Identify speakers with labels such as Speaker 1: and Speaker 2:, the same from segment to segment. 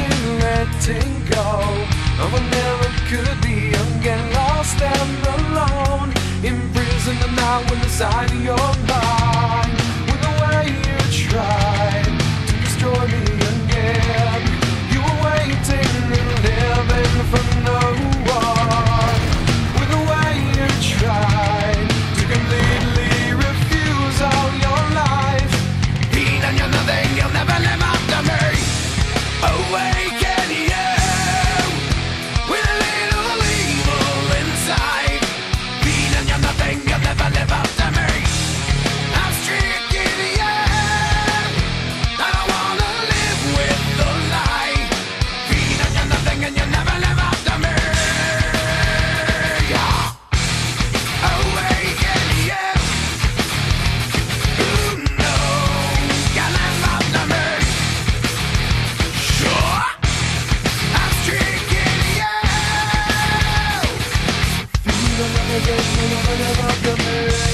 Speaker 1: wanting, letting go. Oh, I never could be young and lost and alone, imprisoned and now inside of your mind. With the way you tried to destroy me again, you were waiting and living for no one. With the way you tried to completely refuse all your life, being on your nothing, you'll never live after me. Awaken you with a little evil inside. Being on your nothing, you'll never live after me. I'm stricken you. I don't wanna live with the lie. Being on your nothing and you'll never live after me. Awaken you. Ooh, no, can't live after me. Sure, I'm stricken you. Feel another day, you'll never live after me.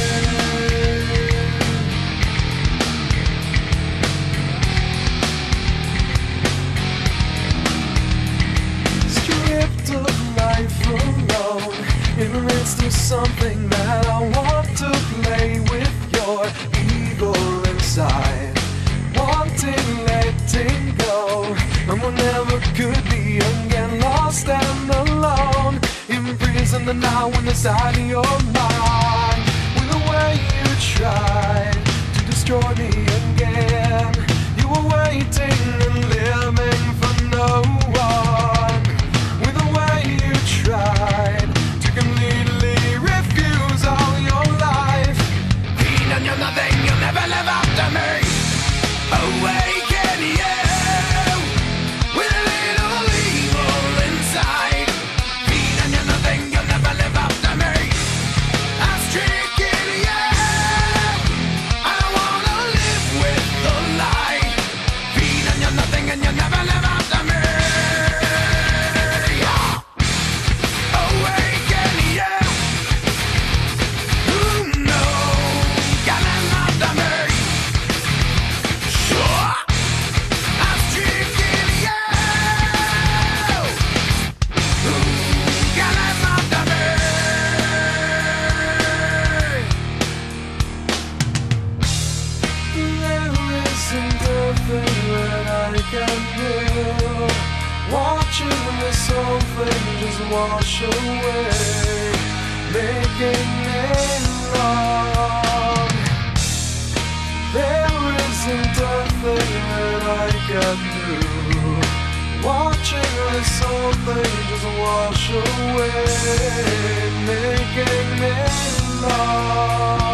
Speaker 1: Stripped of life alone, in the midst of something that I want to play with your ego inside. Wanting, letting go, and we'll never could be again, lost and alone, imprisoned and now inside of your mind. With the way you tried to destroy me again, you were waiting and living for no one. With the way you tried to completely refuse all your life, being on your nothing, you'll never live after me. Awaken you with a little evil inside. Being on your nothing, you'll never live after me. I'm stricken you. I don't wanna live with the lie. Being on your nothing and you'll never live after me. Awaken you. Ooh, no, can't live after me. Sure, I'm stricken you. Ooh, can't live after me. There isn't a thing that I can do. Watching this whole thing just wash away, making it wrong. There isn't a thing that I can do. Watching this whole thing just wash away, making it wrong.